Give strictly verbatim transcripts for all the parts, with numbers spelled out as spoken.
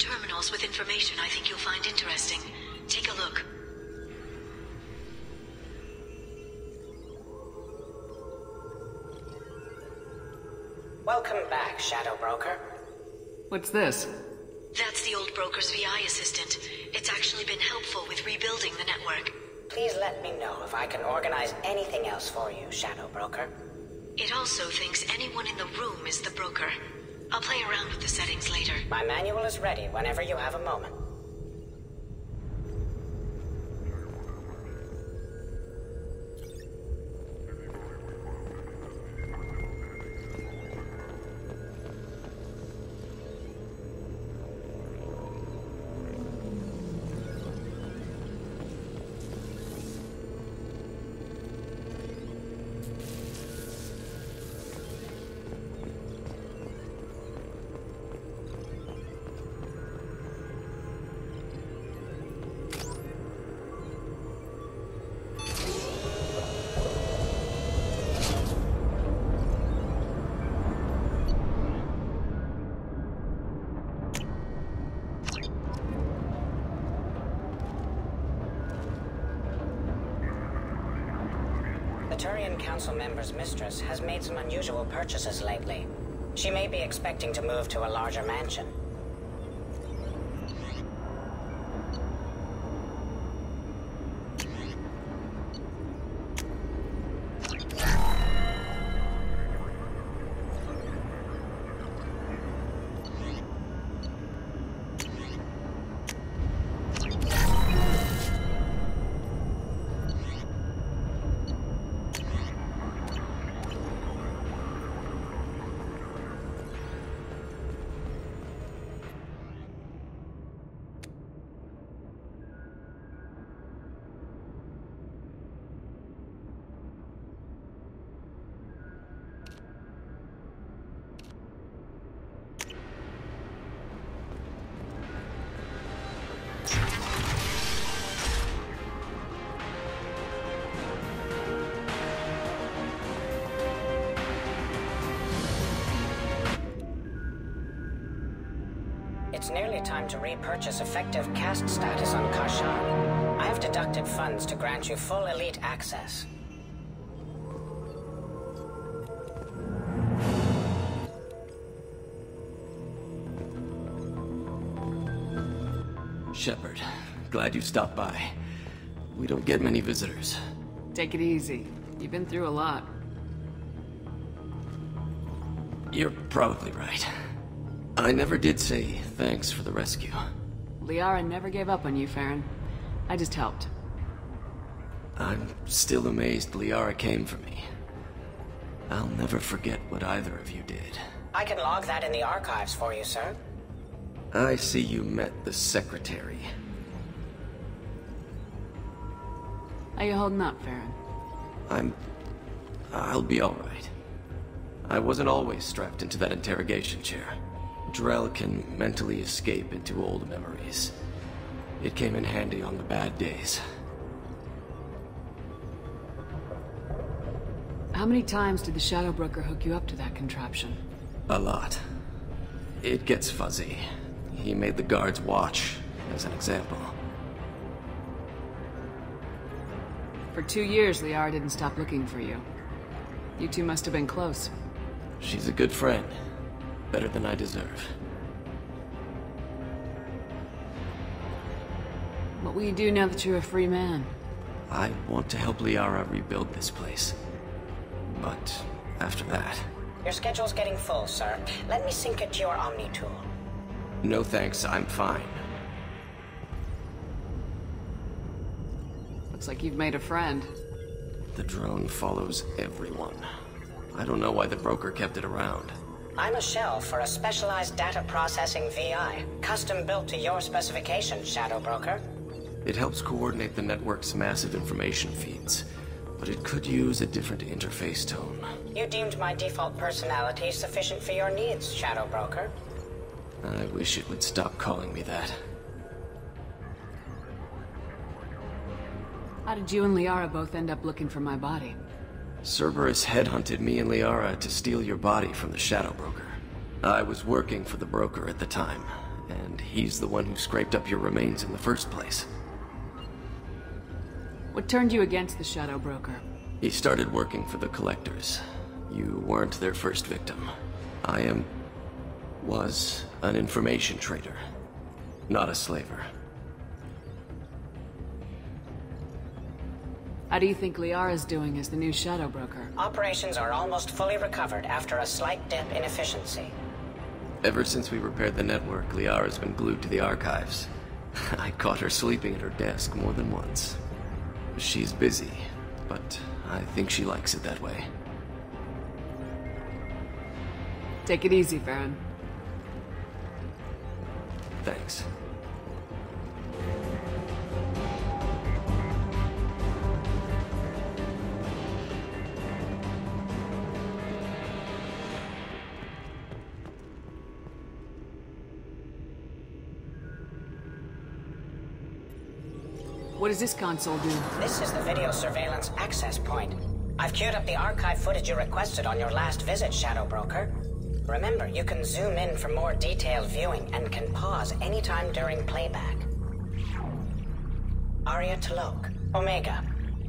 terminals with information I think you'll find interesting. Take a look. Welcome back, Shadow Broker. What's this? That's the old broker's V I assistant. It's actually been helpful with rebuilding the network. Please let me know if I can organize anything else for you, Shadow Broker. It also thinks anyone in the room is the broker. I'll play around with the settings later. My manual is ready whenever you have a moment. The Turian Council member's mistress has made some unusual purchases lately. She may be expecting to move to a larger mansion. It's nearly time to repurchase effective caste status on Kashan. I have deducted funds to grant you full elite access. Shepard, glad you stopped by. We don't get many visitors. Take it easy. You've been through a lot. You're probably right. I never did say thanks for the rescue. Liara never gave up on you, Feron. I just helped. I'm still amazed Liara came for me. I'll never forget what either of you did. I can log that in the archives for you, sir. I see you met the Secretary. How you holding up, Feron? I'm... I'll be alright. I wasn't always strapped into that interrogation chair. Drell can mentally escape into old memories. It came in handy on the bad days. How many times did the Shadow Broker hook you up to that contraption? A lot. It gets fuzzy. He made the guards watch, as an example. For two years, Liara didn't stop looking for you. You two must have been close. She's a good friend. Better than I deserve. What will you do now that you're a free man? I want to help Liara rebuild this place. But after that... Your schedule's getting full, sir. Let me sync it to your Omni tool. No thanks, I'm fine. Looks like you've made a friend. The drone follows everyone. I don't know why the broker kept it around. I'm a shell for a specialized data processing V I, custom built to your specifications, Shadow Broker. It helps coordinate the network's massive information feeds, but it could use a different interface tone. You deemed my default personality sufficient for your needs, Shadow Broker. I wish it would stop calling me that. How did you and Liara both end up looking for my body? Cerberus headhunted me and Liara to steal your body from the Shadow Broker. I was working for the broker at the time, and he's the one who scraped up your remains in the first place. What turned you against the Shadow Broker? He started working for the Collectors. You weren't their first victim. I am... was an information trader, not a slaver. How do you think Liara's doing as the new Shadow Broker? Operations are almost fully recovered after a slight dip in efficiency. Ever since we repaired the network, Liara's been glued to the archives. I caught her sleeping at her desk more than once. She's busy, but I think she likes it that way. Take it easy, Feron. Thanks. What does this console do? This is the video surveillance access point. I've queued up the archive footage you requested on your last visit, Shadow Broker. Remember, you can zoom in for more detailed viewing and can pause anytime during playback. Aria Talok, Omega.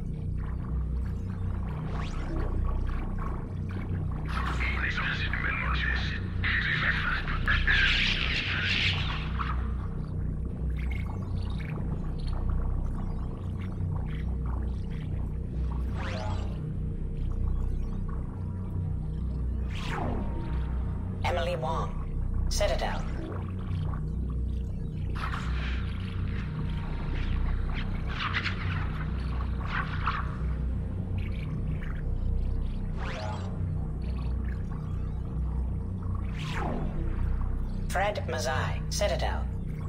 Emily Wong, Citadel. Fred Mazai, Citadel.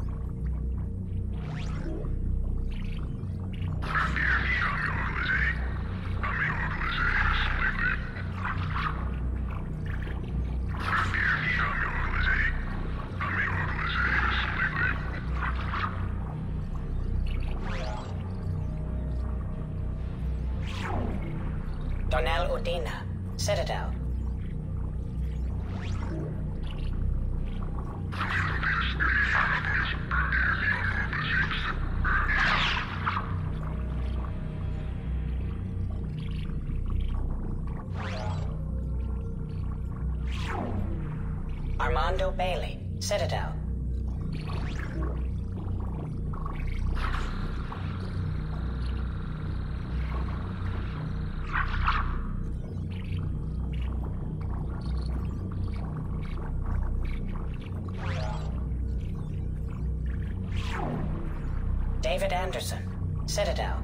Donnell Udina, Citadel. Armando Bailey, Citadel. David Anderson, Citadel.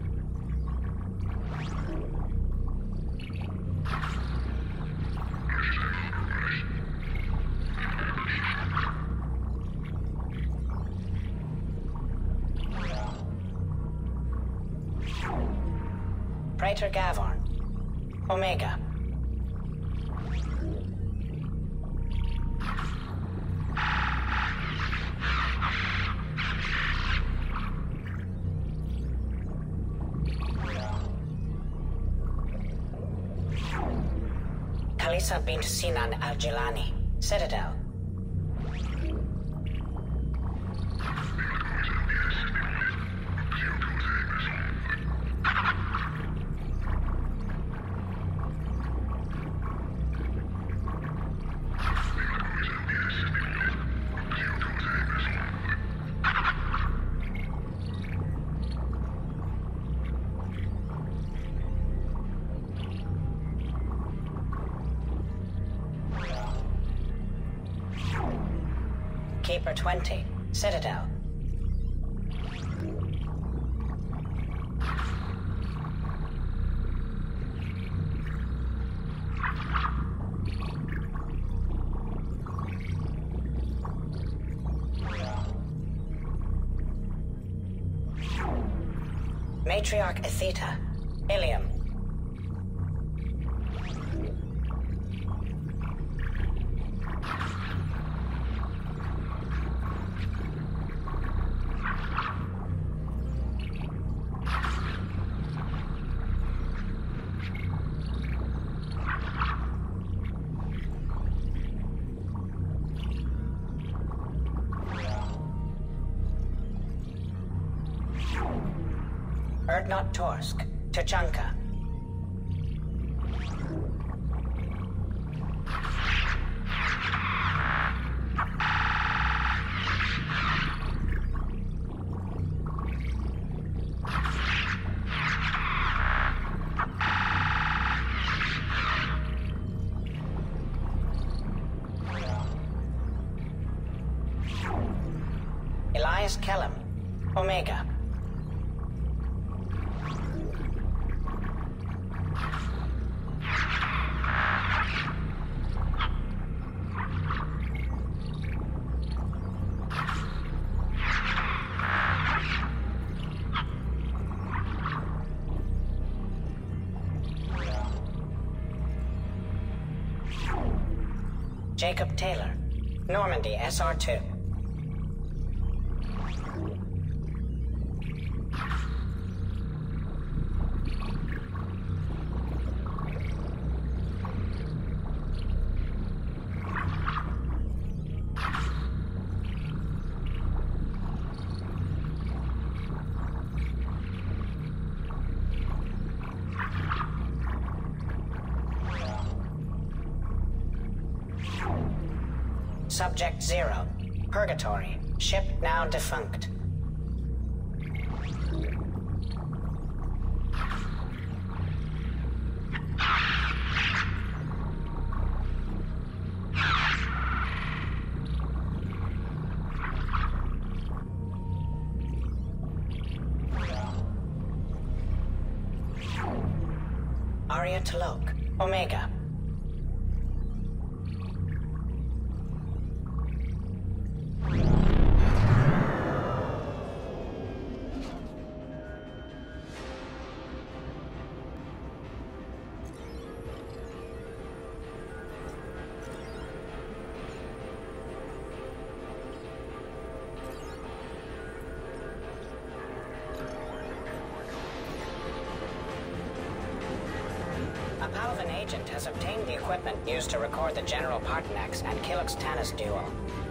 Praetor Gavorn, Omega. Kalisa bint Sinan Al-Jilani, Citadel. Keeper twenty, Citadel. Matriarch Atheta, Ilium. Erdnot Torsk, Tuchanka. Elias Kellum, Omega. Jacob Taylor, Normandy S R two. Subject Zero, Purgatory, ship now defunct. Arya Talok, Omega. A Palvan agent has obtained the equipment used to record the General Partonax and Kilix Tanis duel.